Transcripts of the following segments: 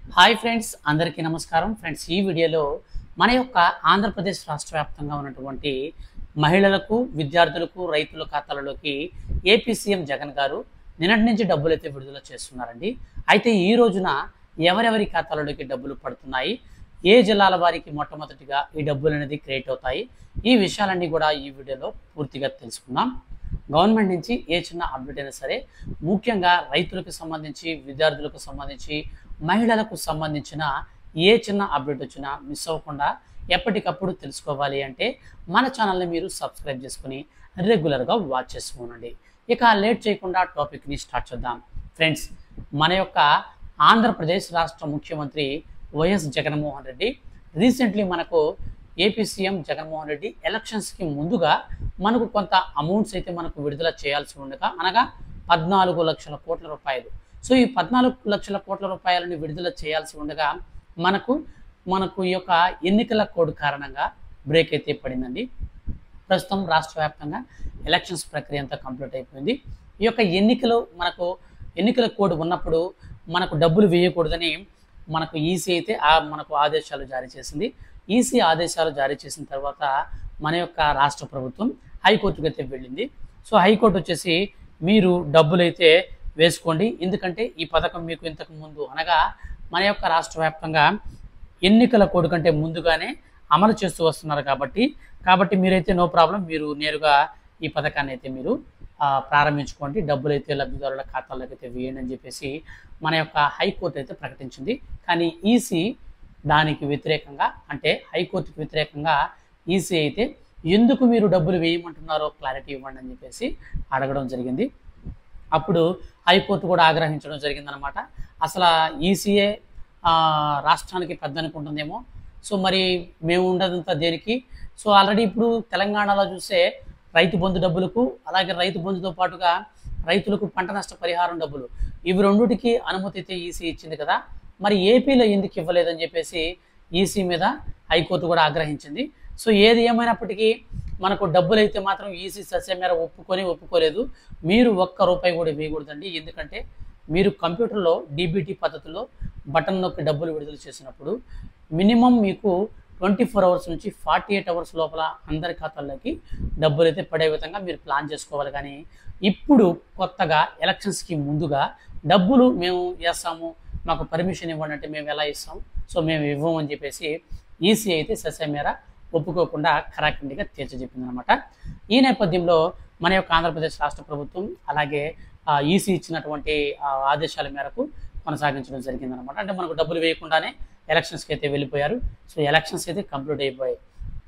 Hi friends, అందరికీ నమస్కారం. Friends, ఈ వీడియోలో మన యొక్క ఆంధ్రప్రదేశ్ రాష్ట్ర వ్యాప్తంగా ఉన్నటువంటి మహిళలకు, విద్యార్థులకు, రైతుల ఖాతాలలోకి ఏపీ సీఎం జగన్ గారు నిన్నటి నుంచి డబ్బులు అయితే విడుదల చేస్తున్నారండి. అయితే ఈ రోజున ఎవరెవరి ఖాతాలలోకి డబ్బులు పడుతున్నాయి, ఏ జిల్లాల వారికి మొట్టమొదటిగా ఈ డబ్బులు అనేది క్రియేట్ అవుతాయి, ఈ విషయాలన్నీ కూడా ఈ వీడియోలో పూర్తిగా తెలుసుకుందాం. గవర్నమెంట్ నుంచి ఏ చిన్న అప్డేట్ అయినా సరే, ముఖ్యంగా రైతులకు సంబంధించి, విద్యార్థులకు సంబంధించి, మహిళలకు సంబంధించిన ఏ చిన్న అప్డేట్ వచ్చినా మిస్ అవ్వకుండా ఎప్పటికప్పుడు తెలుసుకోవాలి అంటే మన ఛానల్ని మీరు సబ్స్క్రైబ్ చేసుకుని రెగ్యులర్గా వాచ్ చేసుకోనండి. ఇక లేట్ చేయకుండా టాపిక్ని స్టార్ట్ చేద్దాం. ఫ్రెండ్స్, మన యొక్క ఆంధ్రప్రదేశ్ రాష్ట్ర ముఖ్యమంత్రి వైఎస్ జగన్మోహన్ రెడ్డి రీసెంట్లీ మనకు ఏపీ సీఎం జగన్మోహన్ రెడ్డి ఎలక్షన్స్కి ముందుగా మనకు కొంత అమౌంట్స్ అయితే మనకు విడుదల చేయాల్సి ఉండగా, అనగా 14 లక్షల కోట్ల రూపాయలు. సో ఈ 14 లక్షల కోట్ల రూపాయలని విడుదల చేయాల్సి ఉండగా మనకు ఈ యొక్క ఎన్నికల కోడ్ కారణంగా బ్రేక్ అయితే పడిందండి. ప్రస్తుతం రాష్ట్ర వ్యాప్తంగా ఎలక్షన్స్ ప్రక్రియ అంతా కంప్లీట్ అయిపోయింది. ఈ యొక్క ఎన్నికల కోడ్ ఉన్నప్పుడు మనకు డబ్బులు వేయకూడదని మనకు ఈసీ అయితే మనకు ఆదేశాలు జారీ చేసింది. ఈసీ ఆదేశాలు జారీ చేసిన తర్వాత మన యొక్క రాష్ట్ర ప్రభుత్వం హైకోర్టుకి అయితే వెళ్ళింది. సో హైకోర్టు వచ్చేసి మీరు డబ్బులు అయితే వేసుకోండి, ఎందుకంటే ఈ పథకం మీకు ఇంతకు ముందు అనగా మన యొక్క రాష్ట్ర వ్యాప్తంగా ఎన్నికల కోడ్ కంటే ముందుగానే అమలు చేస్తూ వస్తున్నారు కాబట్టి మీరైతే నో ప్రాబ్లం, మీరు నేరుగా ఈ పథకాన్ని అయితే మీరు ప్రారంభించుకోండి, డబ్బులు అయితే లబ్ధిదారుల ఖాతాల్లోకి అయితే వేయండి అని చెప్పేసి మన యొక్క హైకోర్టు అయితే ప్రకటించింది. కానీ ఈసీ దానికి వ్యతిరేకంగా, అంటే హైకోర్టుకి వ్యతిరేకంగా ఈసీ అయితే ఎందుకు మీరు డబ్బులు వేయమంటున్నారో క్లారిటీ ఇవ్వండి అని చెప్పేసి అడగడం జరిగింది. అప్పుడు హైకోర్టు కూడా ఆగ్రహించడం జరిగిందనమాట. అసలు ఈసీఏ రాష్ట్రానికి పెద్ద అనుకుంటుందేమో, సో మరి మేము ఉండదంతా దేనికి? సో ఆల్రెడీ ఇప్పుడు తెలంగాణలో చూస్తే రైతు బంధు డబ్బులకు, అలాగే రైతు బంధుతో పాటుగా రైతులకు పంట నష్ట పరిహారం డబ్బులు, ఇవి రెండుటికి అనుమతి అయితే ఈసీ ఇచ్చింది కదా, మరి ఏపీలో ఎందుకు ఇవ్వలేదని చెప్పేసి ఈసీ మీద హైకోర్టు కూడా ఆగ్రహించింది. సో ఏది ఏమైనప్పటికీ మనకు డబ్బులు అయితే మాత్రం ఈసీ సస్యమేర ఒప్పుకోలేదు. మీరు ₹1 కూడా వేయకూడదండి, ఎందుకంటే మీరు కంప్యూటర్లో డీబీటీ పద్ధతిలో బటన్ నొక్కి డబ్బులు విడుదల చేసినప్పుడు మినిమం మీకు 24 అవర్స్ నుంచి 48 అవర్స్ లోపల అందరి ఖాతాల్లోకి డబ్బులు అయితే పడే విధంగా మీరు ప్లాన్ చేసుకోవాలి. కానీ ఇప్పుడు కొత్తగా ఎలక్షన్స్కి ముందుగా డబ్బులు మేము వేస్తాము, మాకు పర్మిషన్ ఇవ్వండి అంటే మేము ఎలా ఇస్తాం, సో మేము ఇవ్వము అని చెప్పేసి ఈసీ అయితే సస్యమేర ఒప్పుకోకుండా ఖరాఖండిగా తేల్చిచెప్పింది అనమాట. ఈ నేపథ్యంలో మన యొక్క ఆంధ్రప్రదేశ్ రాష్ట్ర ప్రభుత్వం అలాగే ఈసీ ఇచ్చినటువంటి ఆదేశాల మేరకు కొనసాగించడం జరిగిందనమాట. అంటే మనకు డబ్బులు వేయకుండానే ఎలక్షన్స్కి అయితే వెళ్ళిపోయారు. సో ఎలక్షన్స్ అయితే కంప్లీట్ అయిపోయాయి.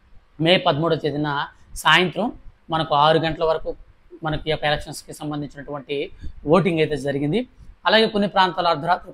మే 13వ తేదీన సాయంత్రం మనకు 6 గంటల వరకు మనకి యొక్క ఎలక్షన్స్కి సంబంధించినటువంటి ఓటింగ్ అయితే జరిగింది. అలాగే కొన్ని ప్రాంతాల్లో అర్ధరాత్రి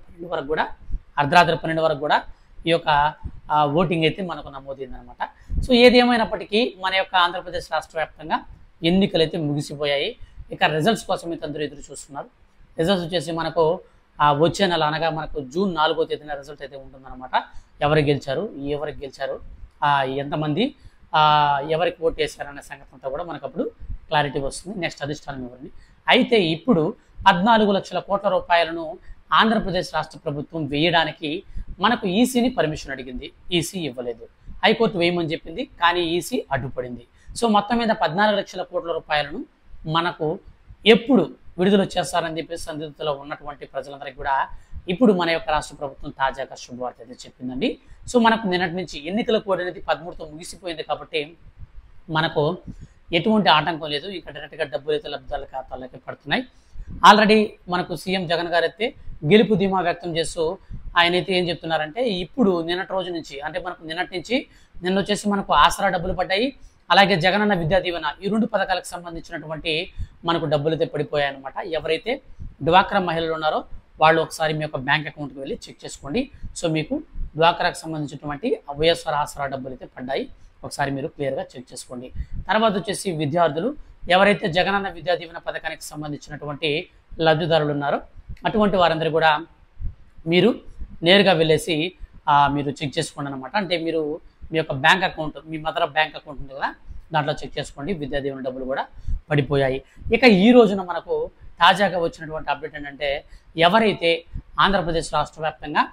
12 వరకు కూడా ఈ యొక్క ఓటింగ్ అయితే మనకు నమోదైందనమాట. సో ఏది ఏమైనప్పటికీ మన యొక్క ఆంధ్రప్రదేశ్ రాష్ట్ర వ్యాప్తంగా ఎన్నికలు అయితే ముగిసిపోయాయి. ఇక రిజల్ట్స్ కోసం అయితే అందరూ ఎదురు చూస్తున్నారు. రిజల్ట్స్ వచ్చేసి మనకు వచ్చే నెల, అనగా మనకు జూన్ 4వ తేదీన రిజల్ట్ అయితే ఉంటుందన్నమాట. ఎవరికి గెలిచారు, ఎంతమంది ఎవరికి ఓటు వేశారనే సంగతి అంతా కూడా మనకు అప్పుడు క్లారిటీ వస్తుంది. నెక్స్ట్ అధిష్టానం ఎవరిని. అయితే ఇప్పుడు 14 లక్షల కోట్ల రూపాయలను ఆంధ్రప్రదేశ్ రాష్ట్ర ప్రభుత్వం వేయడానికి మనకు ఈసీని పర్మిషన్ అడిగింది. ఈసీ ఇవ్వలేదు. హైకోర్టు వేయమని చెప్పింది, కానీ ఈసీ అడ్డుపడింది. సో మొత్తం మీద 14 లక్షల కోట్ల రూపాయలను మనకు ఎప్పుడు విడుదల చేస్తారని చెప్పేసి సందిగ్ధతలో ఉన్నటువంటి ప్రజలందరికీ కూడా ఇప్పుడు మన యొక్క రాష్ట్ర ప్రభుత్వం తాజాగా శుభవార్త అయితే చెప్పిందండి. సో మనకు నిన్నటి నుంచి ఎన్నికల కోడ్ అనేది 13తో ముగిసిపోయింది కాబట్టి మనకు ఎటువంటి ఆటంకం లేదు. ఇక డైరెక్ట్గా డబ్బులు అయితే లబ్ధిదారుల ఖాతాల్లోకి పడుతున్నాయి. ఆల్రెడీ మనకు సీఎం జగన్ గారు అయితే గెలుపు ధీమా వ్యక్తం చేస్తూ ఆయన అయితే ఏం చెప్తున్నారంటే, ఇప్పుడు నిన్నటి రోజు నుంచి, అంటే మనకు నిన్న వచ్చేసి మనకు ఆసరా డబ్బులు పడ్డాయి, అలాగే జగనన్న విద్యా దీవెన, ఈ 2 పథకాలకు సంబంధించినటువంటి మనకు డబ్బులు అయితే పడిపోయాయి అనమాట. ఎవరైతే డ్వాక్రా మహిళలు ఉన్నారో వాళ్ళు ఒకసారి మీ యొక్క బ్యాంక్ అకౌంట్కి వెళ్ళి చెక్ చేసుకోండి. సో మీకు డ్వాక్రాకు సంబంధించినటువంటి వైఎస్ఆర్ ఆసరా డబ్బులు అయితే పడ్డాయి, ఒకసారి మీరు క్లియర్గా చెక్ చేసుకోండి. తర్వాత వచ్చేసి విద్యార్థులు, ఎవరైతే జగనన్న విద్యా దీవెన పథకానికి సంబంధించినటువంటి లబ్ధిదారులు ఉన్నారో అటువంటి వారందరూ కూడా మీరు నేరుగా వెళ్ళేసి మీరు చెక్ చేసుకోండి అనమాట. అంటే మీరు మీ యొక్క బ్యాంక్ అకౌంట్, మీ మదర్ బ్యాంక్ అకౌంట్ ఉంది కదా, దాంట్లో చెక్ చేసుకోండి. విద్యా దీవెన డబ్బులు కూడా పడిపోయాయి. ఇక ఈ రోజున మనకు తాజాగా వచ్చినటువంటి అప్డేట్ ఏంటంటే ఎవరైతే ఆంధ్రప్రదేశ్ రాష్ట్ర వ్యాప్తంగా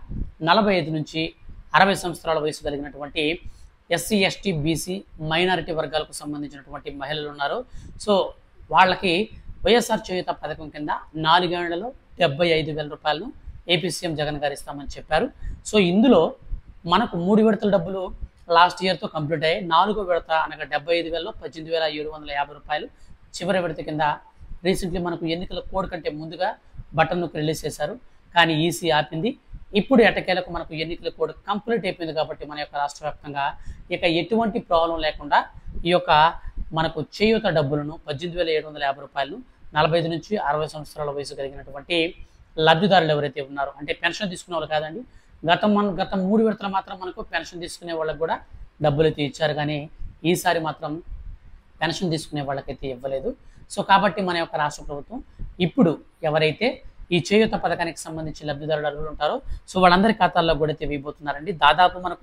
45 నుంచి 60 సంవత్సరాల వయసు కలిగినటువంటి ఎస్సీ ఎస్టీ బీసీ మైనారిటీ వర్గాలకు సంబంధించినటువంటి మహిళలు ఉన్నారో సో వాళ్ళకి వైఎస్ఆర్ చేయూత పథకం కింద 4 ఏళ్లలో 75,000 రూపాయలను ఏపీ సీఎం జగన్ గారు ఇస్తామని చెప్పారు. సో ఇందులో మనకు 3 విడతల డబ్బులు లాస్ట్ ఇయర్తో కంప్లీట్ అయ్యాయి. 4వ విడత అనగా 75,000లో 18,750 రూపాయలు చివరి విడత కింద రీసెంట్లీ మనకు ఎన్నికల కోడ్ కంటే ముందుగా బటన్ను రిలీజ్ చేశారు. కానీ ఈసీ ఆపింది. ఇప్పుడు ఎటకేలకు మనకు ఎన్నికల కోడ్ కంప్లీట్ అయిపోయింది కాబట్టి మన యొక్క రాష్ట్ర వ్యాప్తంగా ఇక ఎటువంటి ప్రాబ్లం లేకుండా ఈ యొక్క మనకు చేయూత డబ్బులను 18,750 రూపాయలను 45 నుంచి 60 సంవత్సరాల వయసు కలిగినటువంటి లబ్ధిదారులు ఎవరైతే ఉన్నారో అంటే పెన్షన్ తీసుకునే వాళ్ళు కాదండి, గత 3 విడతలు మాత్రం మనకు పెన్షన్ తీసుకునే వాళ్ళకి కూడా డబ్బులు అయితే ఇచ్చారు, కానీ ఈసారి మాత్రం పెన్షన్ తీసుకునే వాళ్ళకైతే ఇవ్వలేదు. సో కాబట్టి మన యొక్క రాష్ట్ర ప్రభుత్వం ఇప్పుడు ఎవరైతే ఈ చేయూత పథకానికి సంబంధించి లబ్ధిదారులు అర్హులు ఉంటారో సో వాళ్ళందరి ఖాతాల్లో కూడా అయితే వేయబోతున్నారండి. దాదాపు మనకు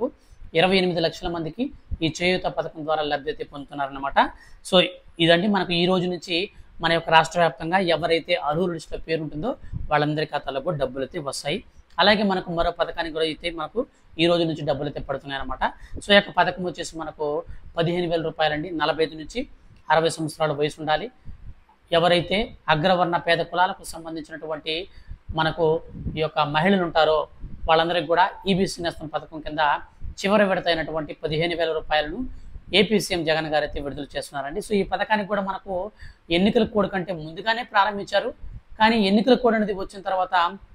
28 లక్షల మందికి ఈ చేయూత పథకం ద్వారా లబ్ధి అయితే పొందుతున్నారన్నమాట. సో ఇదండి మనకు ఈ రోజు నుంచి మన యొక్క రాష్ట్ర వ్యాప్తంగా ఎవరైతే అర్హుల లిస్టులో పేరు ఉంటుందో వాళ్ళందరి ఖాతాల్లో కూడా డబ్బులు అయితే వస్తాయి. అలాగే మనకు మరో పథకానికి కూడా అయితే మనకు ఈ రోజు నుంచి డబ్బులు అయితే పడుతున్నాయి అనమాట. సో ఈ యొక్క పథకం వచ్చేసి మనకు 15,000 రూపాయలండి. 45 నుంచి 60 సంవత్సరాల వయసు ఉండాలి. ఎవరైతే అగ్రవర్ణ పేద కులాలకు సంబంధించినటువంటి మనకు ఈ యొక్క మహిళలు ఉంటారో వాళ్ళందరికీ కూడా ఈబీసీ నేస్తం పథకం కింద చివరి విడత అయినటువంటి 15,000 రూపాయలను ఏపీ సీఎం జగన్ గారు అయితే విడుదల చేస్తున్నారండి. సో ఈ పథకానికి కూడా మనకు ఎన్నికల కోడ్ కంటే ముందుగానే ప్రారంభించారు, కానీ ఎన్నికల కోడ్ అనేది వచ్చిన తర్వాత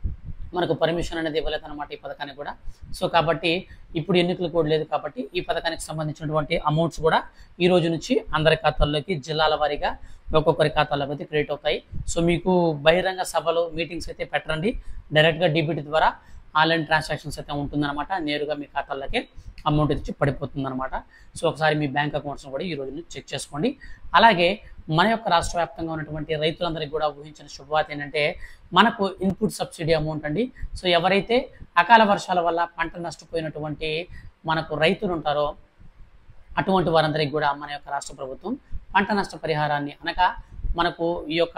మనకు పర్మిషన్ అనేది ఇవ్వలేదు అనమాట ఈ పథకానికి కూడా. సో కాబట్టి ఇప్పుడు ఎన్నికల కోడ్ లేదు కాబట్టి ఈ పథకానికి సంబంధించినటువంటి అమౌంట్స్ కూడా ఈ రోజు నుంచి అందరి ఖాతాల్లోకి జిల్లాల వారీగా ఒక్కొక్కరి ఖాతాల్లోకి అయితే క్రియేట్ అవుతాయి. సో మీకు బహిరంగ సభలు మీటింగ్స్ అయితే పెట్టరండి, డైరెక్ట్గా డీబీటీ ద్వారా ఆన్లైన్ ట్రాన్సాక్షన్స్ అయితే ఉంటుందన్నమాట. నేరుగా మీ ఖాతాల్లోకి అమౌంట్ ఇచ్చి పడిపోతుంది అనమాట. సో ఒకసారి మీ బ్యాంక్ అకౌంట్స్ని కూడా ఈ రోజు నుంచి చెక్ చేసుకోండి. అలాగే మన యొక్క రాష్ట్ర వ్యాప్తంగా ఉన్నటువంటి రైతులందరికీ కూడా ఊహించిన శుభవార్త ఏంటంటే మనకు ఇన్పుట్ సబ్సిడీ అమౌంట్ అండి. సో ఎవరైతే అకాల వర్షాల వల్ల పంట నష్టపోయినటువంటి మనకు రైతులు ఉంటారో అటువంటి వారందరికీ కూడా మన యొక్క రాష్ట్ర ప్రభుత్వం పంట నష్ట పరిహారాన్ని అనగా మనకు ఈ యొక్క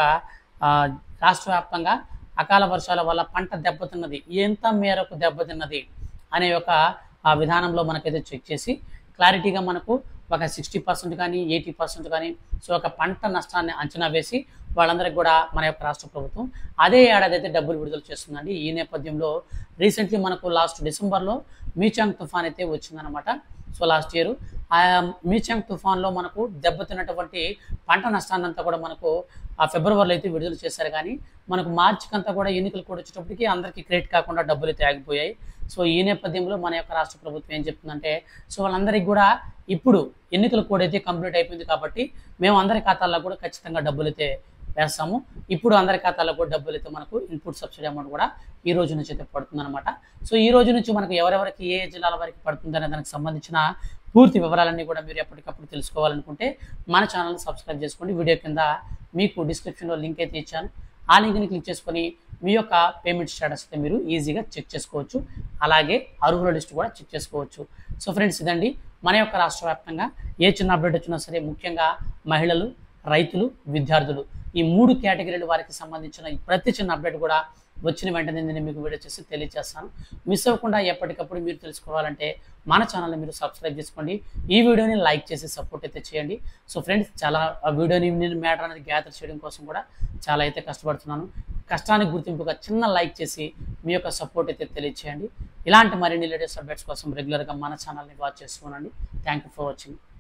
రాష్ట్ర వ్యాప్తంగా అకాల వర్షాల వల్ల పంట దెబ్బతిన్నది ఎంత మేరకు దెబ్బతిన్నది అనే ఒక విధానంలో మనకైతే చెక్ చేసి క్లారిటీగా మనకు ఒక 60% కానీ 80% కానీ సో ఒక పంట నష్టాన్ని అంచనా వేసి వాళ్ళందరికీ కూడా మన యొక్క రాష్ట్ర ప్రభుత్వం అదే ఏడాది అయితే డబ్బులు విడుదల చేస్తుందండి. ఈ నేపథ్యంలో రీసెంట్లీ మనకు లాస్ట్ డిసెంబర్లో మీచాంగ్ తుఫాన్ అయితే వచ్చిందనమాట. సో లాస్ట్ ఇయర్ ఆ మీచాంగ్ తుఫాన్లో మనకు దెబ్బతిన్నటువంటి పంట నష్టాన్ని అంతా కూడా మనకు ఆ ఫిబ్రవరిలో అయితే విడుదల చేశారు, కానీ మనకు మార్చికి అంతా కూడా ఎన్నికలు కూడా వచ్చేటప్పటికి అందరికీ క్రెడిట్ కాకుండా డబ్బులు అయితే ఆగిపోయాయి. సో ఈ నేపథ్యంలో మన యొక్క రాష్ట్ర ప్రభుత్వం ఏం చెప్తుందంటే సో వాళ్ళందరికీ కూడా ఇప్పుడు ఎన్నికల కోడ్ అయితే కంప్లీట్ అయిపోయింది కాబట్టి మేము అందరి ఖాతాల్లో కూడా ఖచ్చితంగా డబ్బులు అయితే వేస్తాము. ఇప్పుడు అందరి ఖాతాల్లో కూడా డబ్బులు అయితే మనకు ఇన్పుట్ సబ్సిడీ అమౌంట్ కూడా ఈ రోజు నుంచి అయితే పడుతుందన్నమాట. సో ఈ రోజు నుంచి మనకు ఎవరెవరికి ఏ జిల్లాల వరకు పడుతుందనే దానికి సంబంధించిన పూర్తి వివరాలన్నీ కూడా మీరు ఎప్పటికప్పుడు తెలుసుకోవాలనుకుంటే మన ఛానల్ని సబ్స్క్రైబ్ చేసుకోండి. వీడియో కింద మీకు డిస్క్రిప్షన్లో లింక్ అయితే ఇచ్చాను. ఆ లింక్ని క్లిక్ చేసుకొని మీ యొక్క పేమెంట్ స్టేటస్ అయితే మీరు ఈజీగా చెక్ చేసుకోవచ్చు. అలాగే అర్హుల లిస్ట్ కూడా చెక్ చేసుకోవచ్చు. సో ఫ్రెండ్స్ ఇదండి మన యొక్క రాష్ట్ర వ్యాప్తంగా ఏ చిన్న అప్డేట్ వచ్చినా సరే ముఖ్యంగా మహిళలు, రైతులు, విద్యార్థులు ఈ 3 కేటగిరీల వారికి సంబంధించిన ప్రతి చిన్న అప్డేట్ కూడా వచ్చిన వెంటనే నేను మీకు వీడియో చేసి తెలియజేస్తాను. మిస్ అవ్వకుండా ఎప్పటికప్పుడు మీరు తెలుసుకోవాలంటే మన ఛానల్ని మీరు సబ్స్క్రైబ్ చేసుకోండి. ఈ వీడియోని లైక్ చేసి సపోర్ట్ అయితే చేయండి. సో ఫ్రెండ్స్ చాలా ఆ వీడియోని నేను మ్యాటర్ అనేది గ్యాదర్ చేయడం కోసం కూడా చాలా అయితే కష్టపడుతున్నాను. కష్టానికి గుర్తింపుగా చిన్న లైక్ చేసి మీ యొక్క సపోర్ట్ అయితే తెలియజేయండి. ఇలాంటి మరిన్ని లేటెస్ట్ అప్డేట్స్ కోసం రెగ్యులర్గా మన ఛానల్ని వాచ్ చేస్తున్నానండి. Thank you for watching.